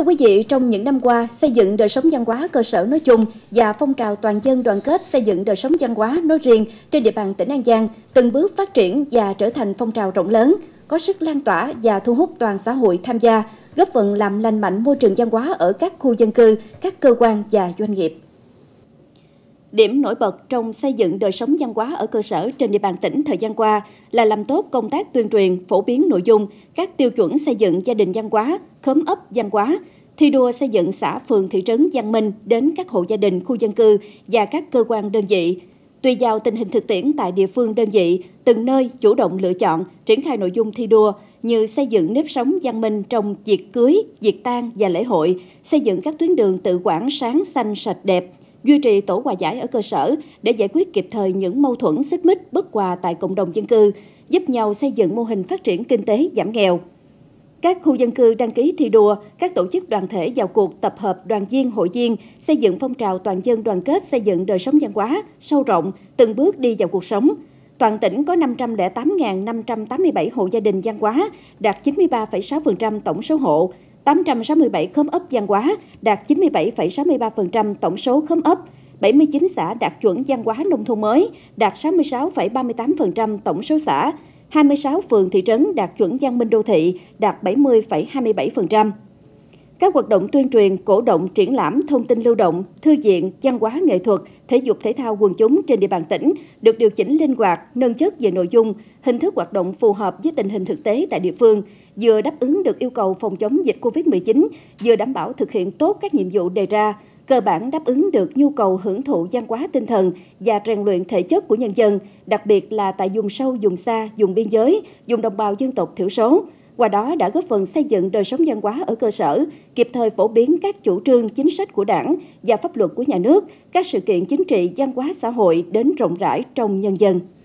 Thưa quý vị, trong những năm qua, xây dựng đời sống văn hóa cơ sở nói chung và phong trào toàn dân đoàn kết xây dựng đời sống văn hóa nói riêng trên địa bàn tỉnh An Giang từng bước phát triển và trở thành phong trào rộng lớn, có sức lan tỏa và thu hút toàn xã hội tham gia, góp phần làm lành mạnh môi trường văn hóa ở các khu dân cư, các cơ quan và doanh nghiệp. Điểm nổi bật trong xây dựng đời sống văn hóa ở cơ sở trên địa bàn tỉnh thời gian qua là làm tốt công tác tuyên truyền, phổ biến nội dung, các tiêu chuẩn xây dựng gia đình văn hóa, khóm ấp văn hóa, thi đua xây dựng xã phường thị trấn văn minh đến các hộ gia đình, khu dân cư và các cơ quan đơn vị. Tùy vào tình hình thực tiễn tại địa phương đơn vị, từng nơi chủ động lựa chọn, triển khai nội dung thi đua như xây dựng nếp sống văn minh trong việc cưới, việc tang và lễ hội, xây dựng các tuyến đường tự quản sáng, xanh, sạch, đẹp, duy trì tổ hòa giải ở cơ sở để giải quyết kịp thời những mâu thuẫn xích mích bất hòa tại cộng đồng dân cư, giúp nhau xây dựng mô hình phát triển kinh tế giảm nghèo. Các khu dân cư đăng ký thi đua, các tổ chức đoàn thể vào cuộc tập hợp đoàn viên, hội viên, xây dựng phong trào toàn dân đoàn kết xây dựng đời sống văn hóa, sâu rộng, từng bước đi vào cuộc sống. Toàn tỉnh có 508.587 hộ gia đình văn hóa, đạt 93,6% tổng số hộ, 867 khóm ấp văn hóa, đạt 97,63% tổng số khóm ấp, 79 xã đạt chuẩn văn hóa nông thôn mới, đạt 66,38% tổng số xã, 26 phường thị trấn đạt chuẩn văn minh đô thị, đạt 70,27%. Các hoạt động tuyên truyền, cổ động, triển lãm, thông tin lưu động, thư viện, văn hóa nghệ thuật, thể dục thể thao quần chúng trên địa bàn tỉnh được điều chỉnh linh hoạt, nâng chất về nội dung, hình thức hoạt động phù hợp với tình hình thực tế tại địa phương, vừa đáp ứng được yêu cầu phòng chống dịch Covid-19, vừa đảm bảo thực hiện tốt các nhiệm vụ đề ra, cơ bản đáp ứng được nhu cầu hưởng thụ văn hóa tinh thần và rèn luyện thể chất của nhân dân, đặc biệt là tại vùng sâu, vùng xa, vùng biên giới, vùng đồng bào dân tộc thiểu số. Qua đó đã góp phần xây dựng đời sống văn hóa ở cơ sở, kịp thời phổ biến các chủ trương, chính sách của Đảng và pháp luật của nhà nước, các sự kiện chính trị, văn hóa xã hội đến rộng rãi trong nhân dân.